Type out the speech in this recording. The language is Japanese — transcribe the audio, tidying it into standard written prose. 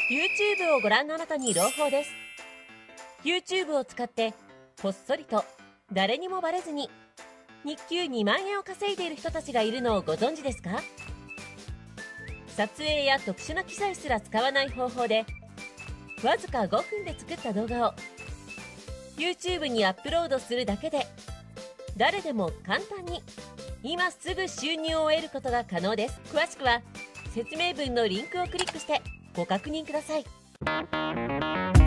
YouTube をご覧のあなたに朗報です。 YouTube を使ってこっそりと誰にもバレずに日給2万円を稼いでいる人たちがいるのをご存知ですか？撮影や特殊な機材すら使わない方法でわずか5分で作った動画を YouTube にアップロードするだけで誰でも簡単に今すぐ収入を得ることが可能です。詳しくは説明文のリンクをクリックしてご確認ください。